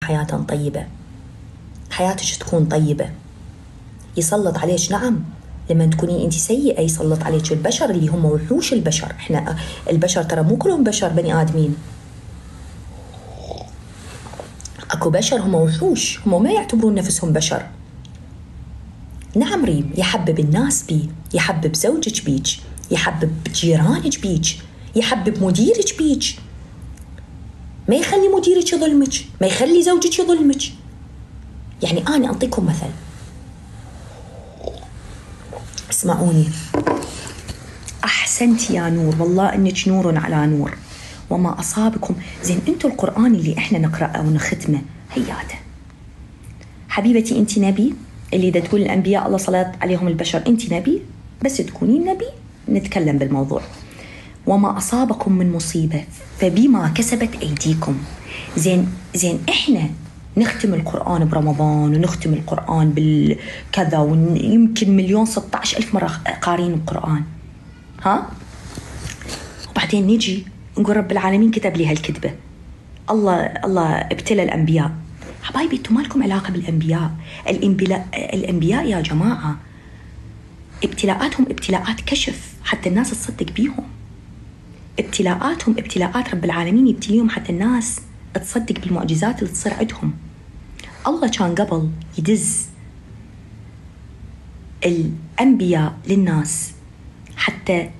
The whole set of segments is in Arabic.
حياة طيبة، حياتك تكون طيبة. يسلط عليك، نعم، لما تكونين انت سيئة يسلط عليك البشر اللي هم وحوش البشر. احنا البشر ترى مو كلهم بشر بني آدمين، اكو بشر هم وحوش، هم ما يعتبرون نفسهم بشر. نعم ريم، يحبب الناس بي، يحبب زوجك بيك، يحبب جيرانك بيك، يحبب مديرك بيك، ما يخلي مديرك يظلمك، ما يخلي زوجك يظلمك. يعني أنا أعطيكم مثل، اسمعوني. أحسنت يا نور، والله إنك نور على نور، وما أصابكم. زين أنتو القرآن اللي إحنا نقرأه ونختمه هياته حبيبتي، أنت نبي اللي دا تقول الأنبياء الله صلى عليهم البشر، أنت نبي، بس تكونين نبي نتكلم بالموضوع. وما أصابكم من مصيبة فبما كسبت أيديكم. زين إحنا نختم القرآن برمضان ونختم القرآن بالكذا، ويمكن 1,016,000 مرة قارين القرآن، ها؟ وبعدين نجي نقول رب العالمين كتب لي هالكتبة، الله ابتلى الأنبياء. حبايبي انتم مالكم علاقة بالأنبياء. الأنبياء يا جماعة ابتلاءاتهم ابتلاءات كشف حتى الناس تصدق بيهم. ابتلاءاتهم ابتلاءات رب العالمين يبتليهم حتى الناس تصدق بالمعجزات اللي تصير عندهم. الله كان قبل يدز الأنبياء للناس حتى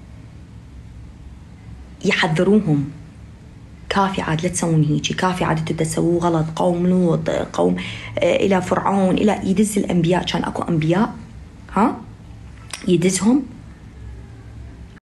يحذروهم، كافي عاد لا تسوون هيجي، كافي عاد تبدأ تسووا غلط، قوم لوط، قوم إلى فرعون، إلى يدز الأنبياء. كان أكو أنبياء ها يدزهم